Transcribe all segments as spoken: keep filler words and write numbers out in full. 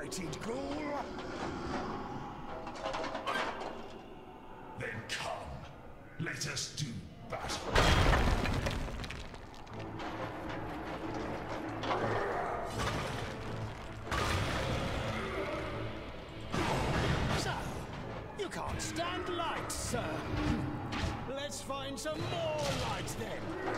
benighted ghoul. Then come, let us do battle. So, you can't stand light, sir. Let's find some more light then.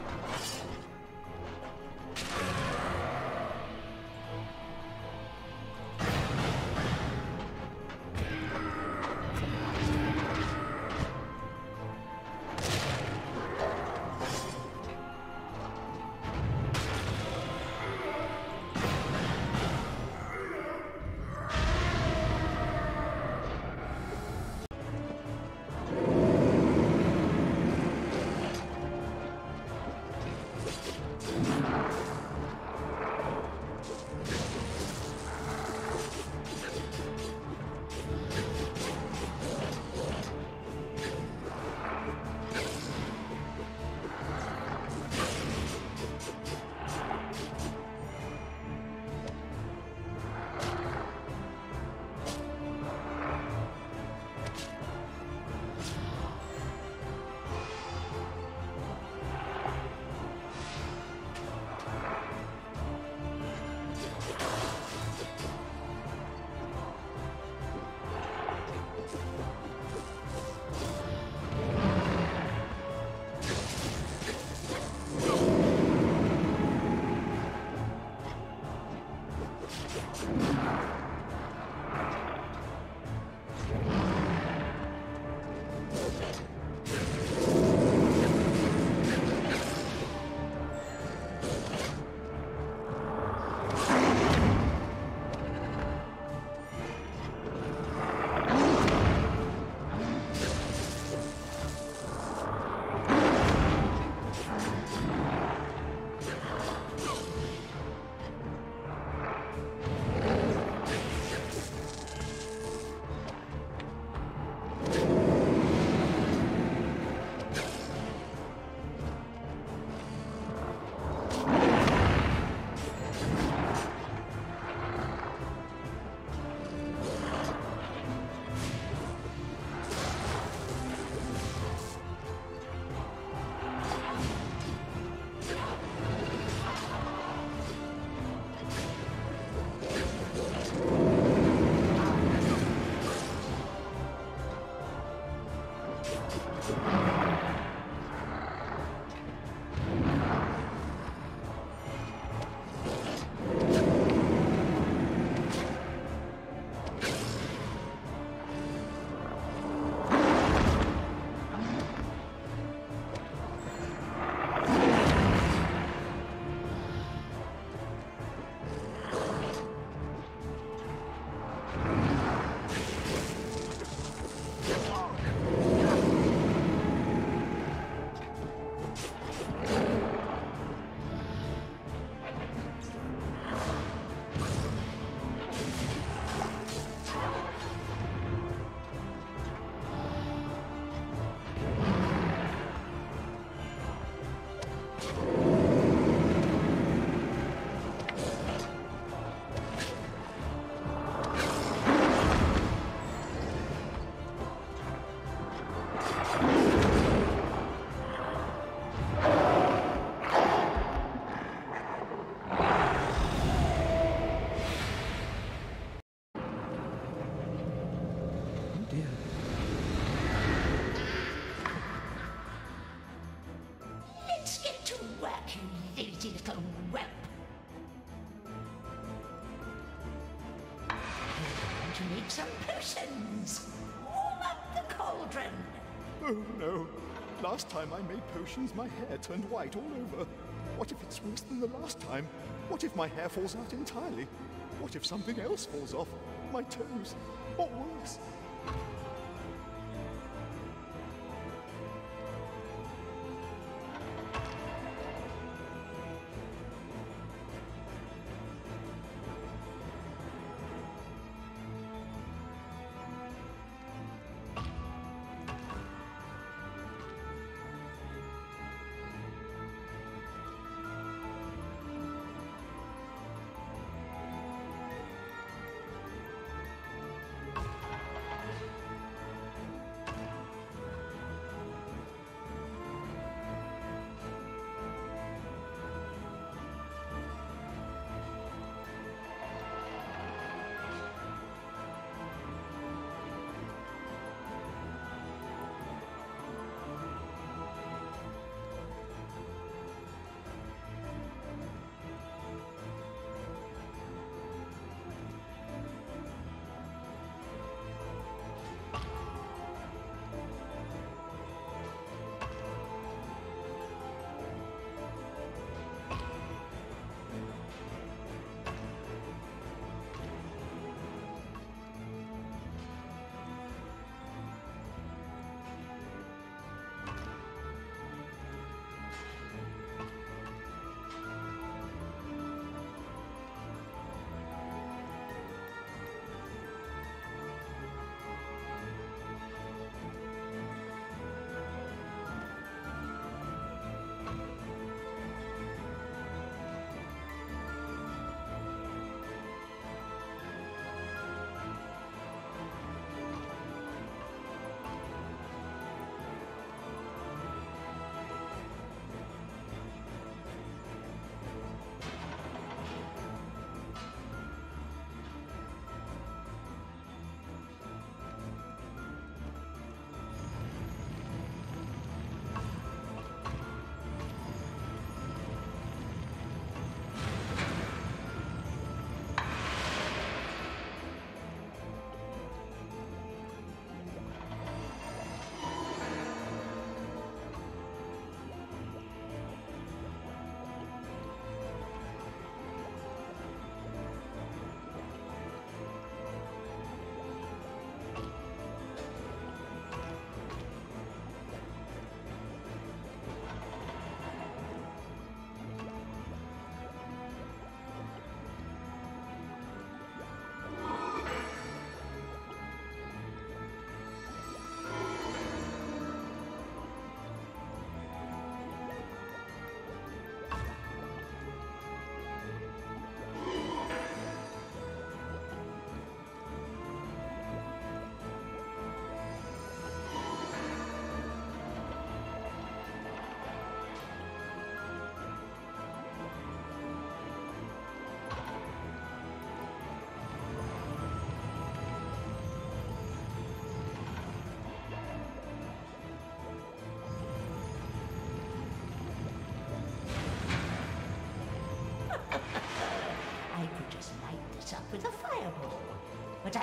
Make some potions. Warm up the cauldron. Oh no. Last time I made potions, my hair turned white all over. What if it's worse than the last time? What if my hair falls out entirely? What if something else falls off? My toes? Or worse?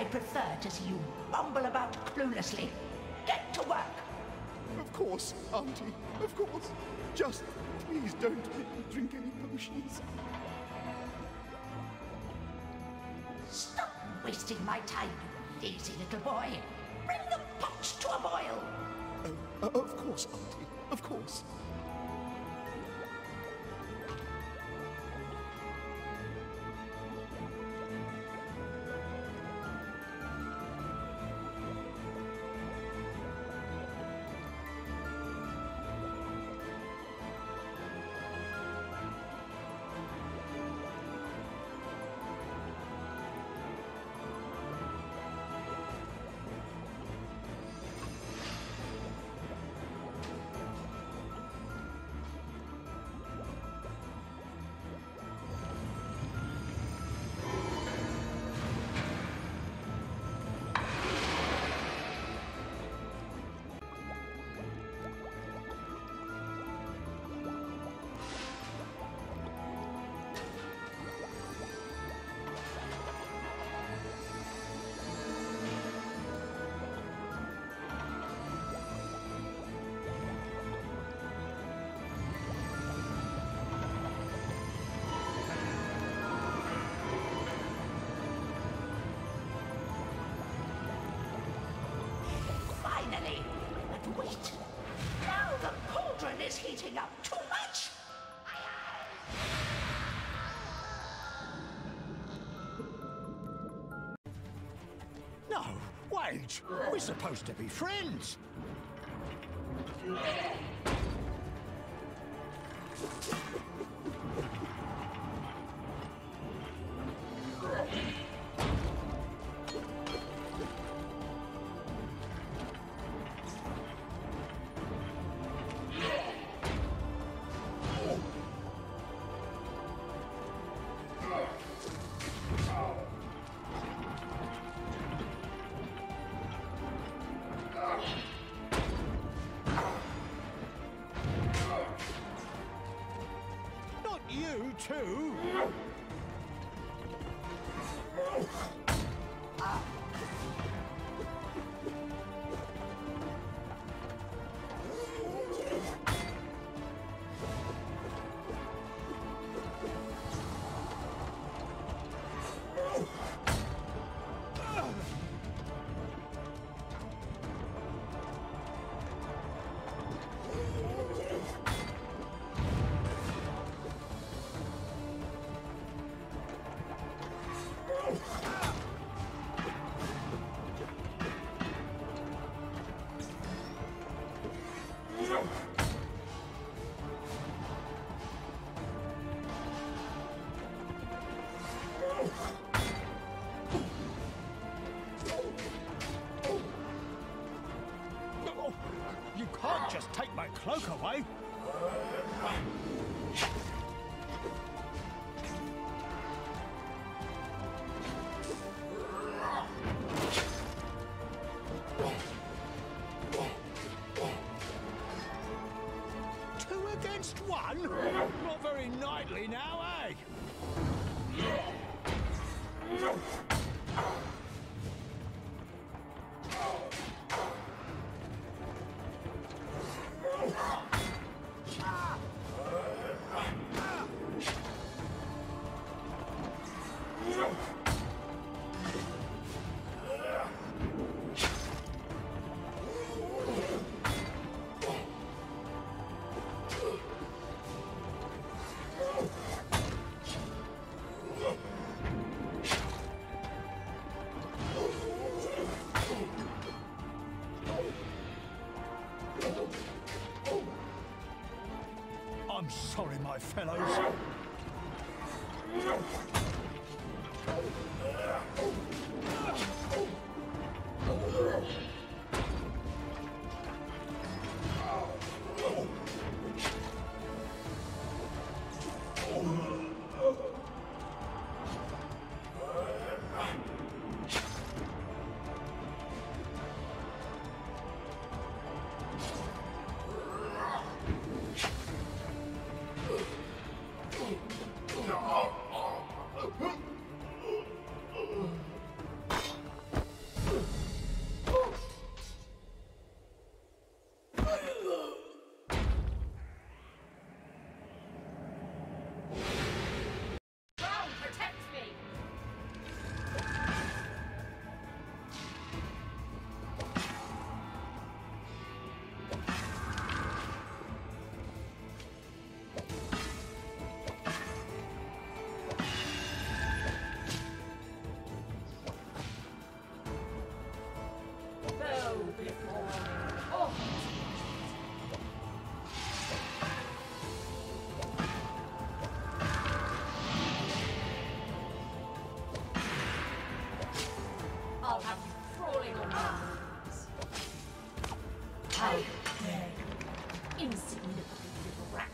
prefer to see you bumble about cluelessly. Get to work. Of course, Auntie, of course. Just please don't make me drink any potions. Stop wasting my time, you lazy little boy. Bring the pot to a boil. Oh, uh, of course, Auntie, of course. Finally! But wait! Now the cauldron is heating up too much! No, wait! We're supposed to be friends! Not you, too! You can't just take my cloak away! Two against one? Not very knightly now, eh? I'm sorry, my fellows. I'll have you crawling on your knees. How dare you, insignificant little rat.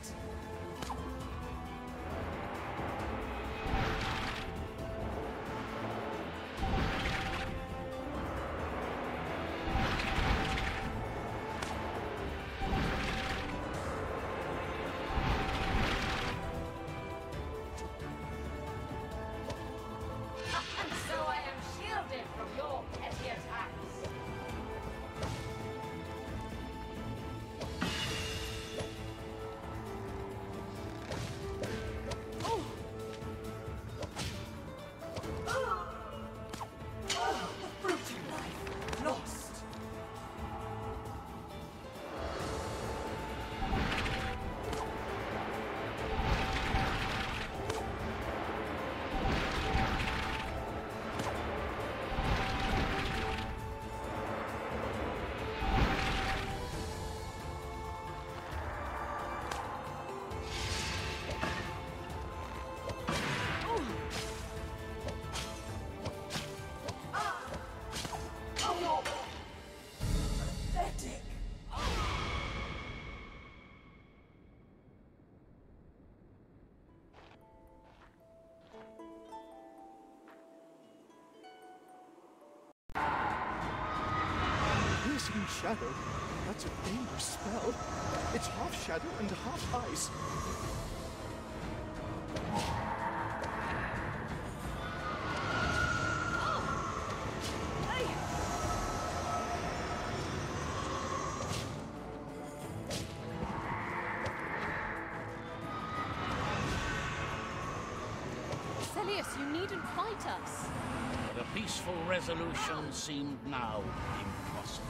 And so I am shielded from your petty attacks. The fruit of life lost. Pathetic. Piercing shadow? That's a dangerous spell. It's half shadow and half ice. Celius, you needn't fight us. The peaceful resolution seemed now impossible.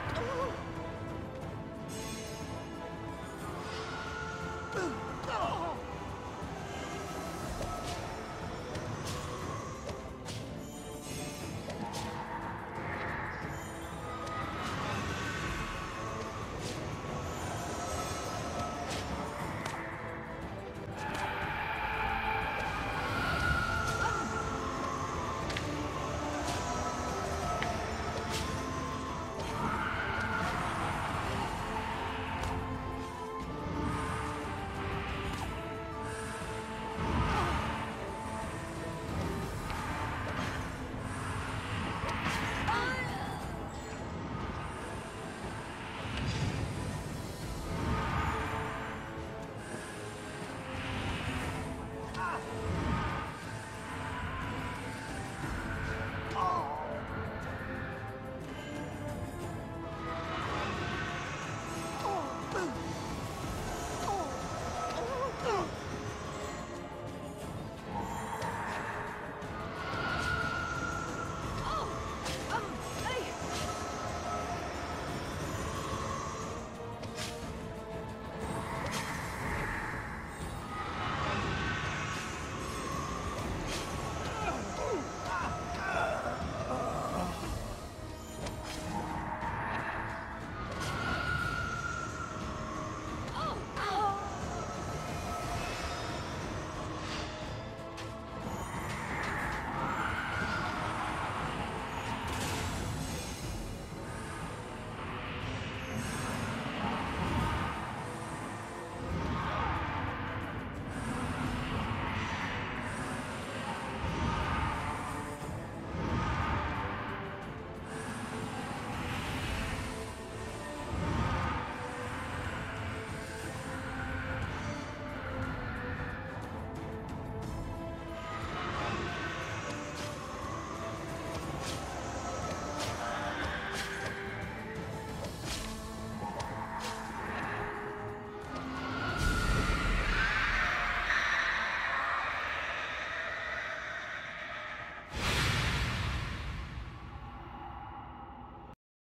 Oh!